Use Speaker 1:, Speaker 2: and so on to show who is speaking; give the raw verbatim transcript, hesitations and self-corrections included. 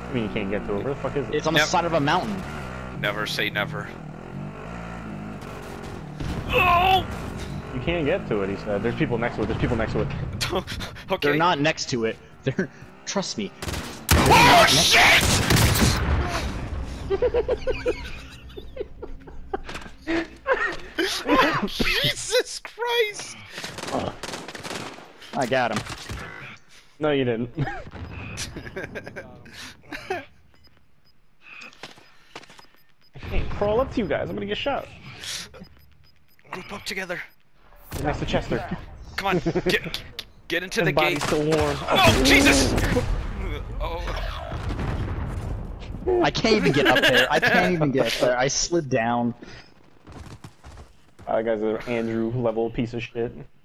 Speaker 1: I mean, you can't get to it. Where the fuck is it?
Speaker 2: It's on the
Speaker 3: Yep.
Speaker 2: side of a mountain.
Speaker 3: Never say never. Oh!
Speaker 1: You can't get to it, he said. There's people next to it. There's people next to it.
Speaker 3: Okay.
Speaker 2: They're not next to it. They're. Trust me.
Speaker 3: Oh shit! Jesus Christ!
Speaker 2: I got him.
Speaker 1: No, you didn't. I can't crawl up to you guys. I'm gonna get shot.
Speaker 3: Group up together.
Speaker 1: Get next to Chester.
Speaker 3: Come on, get get into
Speaker 1: His
Speaker 3: the
Speaker 1: body's
Speaker 3: gate.
Speaker 1: still warm.
Speaker 3: Oh Jesus! Oh.
Speaker 2: I can't even get up there. I can't even get up there. I slid down.
Speaker 1: Uh, that guy's an Andrew level piece of shit.